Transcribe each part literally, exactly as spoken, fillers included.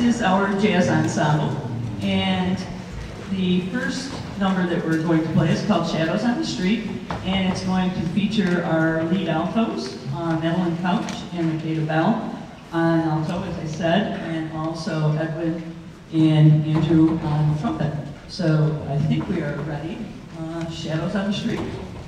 is our jazz ensemble, and the first number that we're going to play is called Shadows on the Street, and it's going to feature our lead altos, uh, Madeline Couch and Makeda Bell on alto, as I said, and also Edwin and Andrew on trumpet. So I think we are ready. Uh, Shadows on the Street.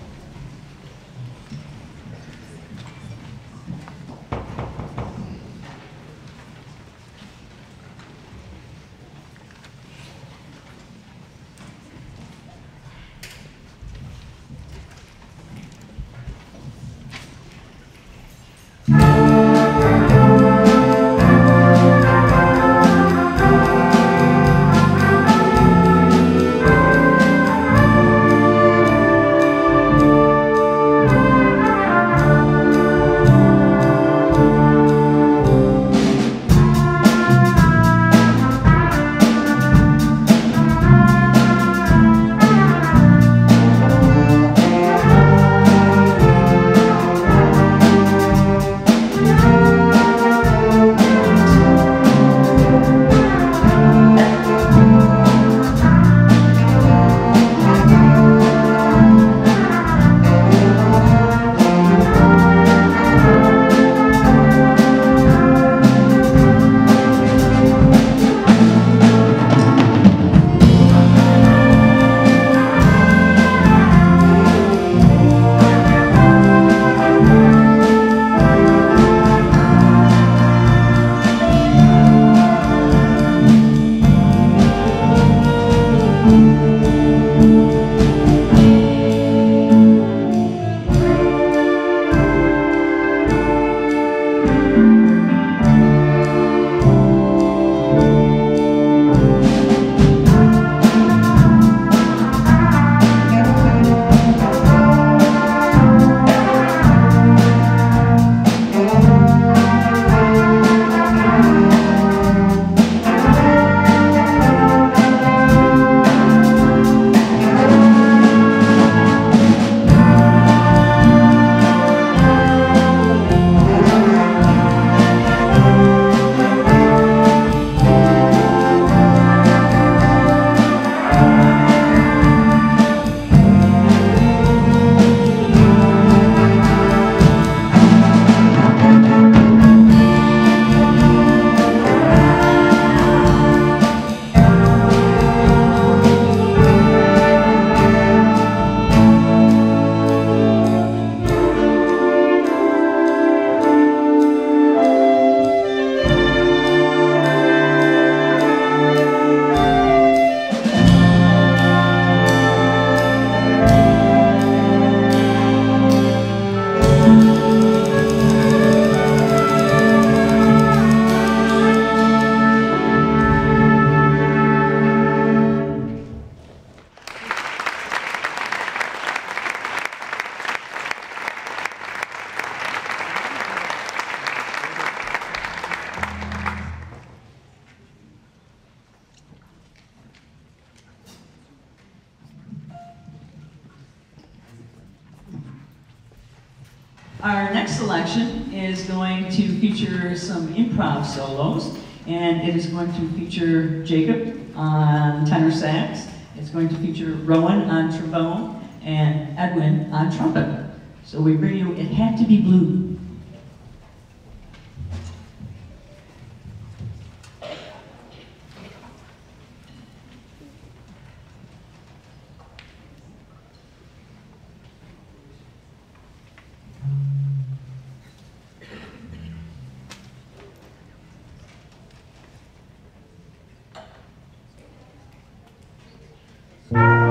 Our next selection is going to feature some improv solos, and it is going to feature Jacob on tenor sax. It's going to feature Rowan on trombone and Edwin on trumpet. So we bring you It Had to Be Blue.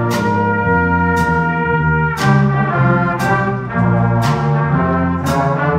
Thank you.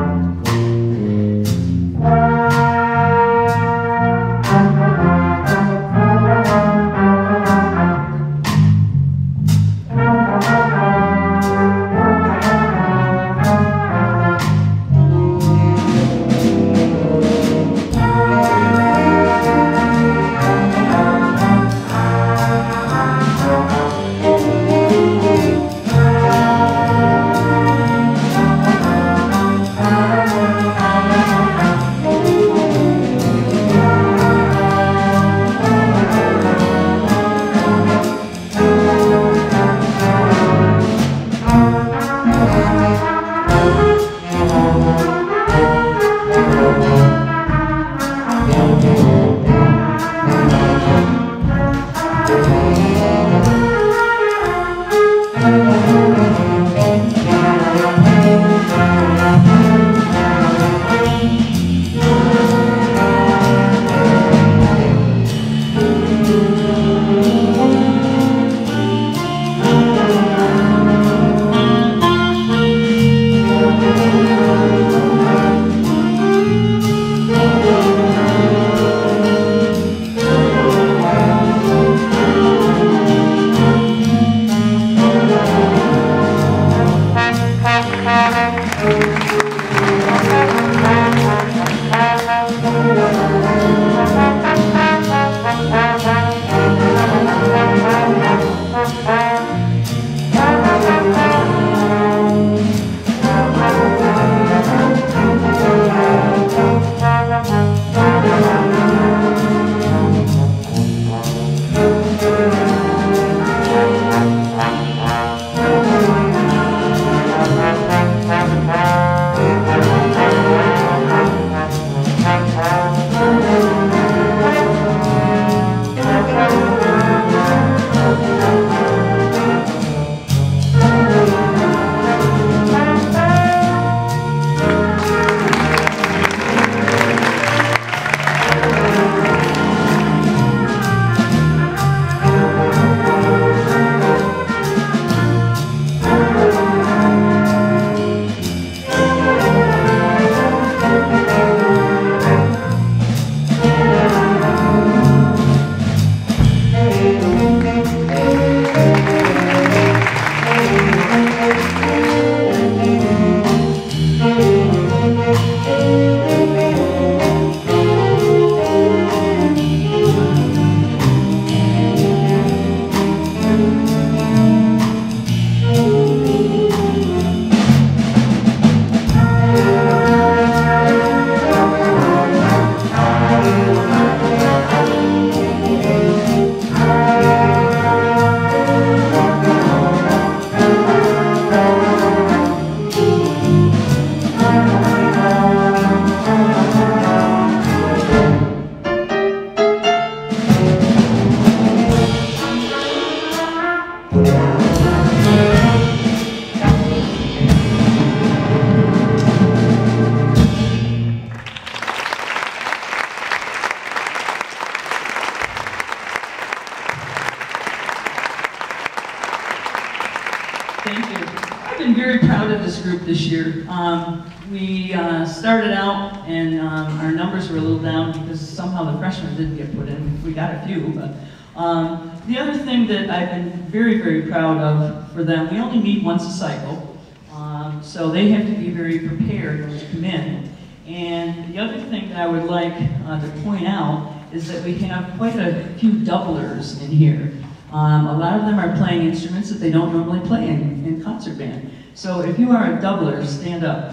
been very proud of this group this year. Um, we uh, started out and um, our numbers were a little down because somehow the freshmen didn't get put in. We got a few, but um, the other thing that I've been very, very proud of for them, we only meet once a cycle, um, so they have to be very prepared when they come in. And the other thing that I would like uh, to point out is that we have quite a few doublers in here. Um, a lot of them are playing instruments that they don't normally play in, in concert band. So if you are a doubler, stand up.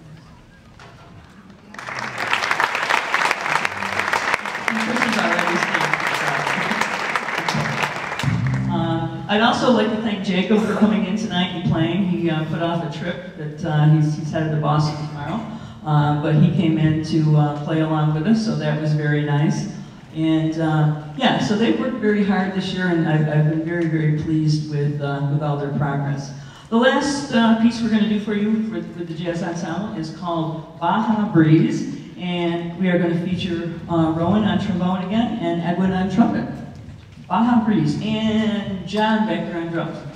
Uh, I'd also like to thank Jacob for coming in tonight and playing. He uh, put off a trip that uh, he's, he's headed to Boston tomorrow, uh, but he came in to uh, play along with us, so that was very nice. And uh, yeah, so they've worked very hard this year, and I've, I've been very, very pleased with, uh, with all their progress. The last uh, piece we're going to do for you for, with the Jazz Ensemble is called Baja Breeze, and we are going to feature uh, Rowan on trombone again and Edwin on trumpet. Baja Breeze, and John back there on drums.